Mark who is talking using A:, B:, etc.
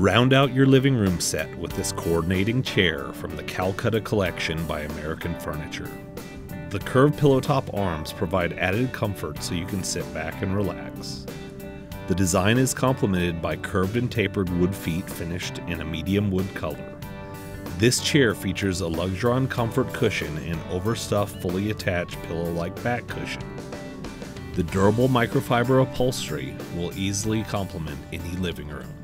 A: Round out your living room set with this coordinating chair from the Calcutta collection by American Furniture. The curved pillow top arms provide added comfort so you can sit back and relax. The design is complemented by curved and tapered wood feet finished in a medium wood color. This chair features a Luxuron Comfort Cushion and overstuffed fully attached pillow-like back cushion. The durable microfiber upholstery will easily complement any living room.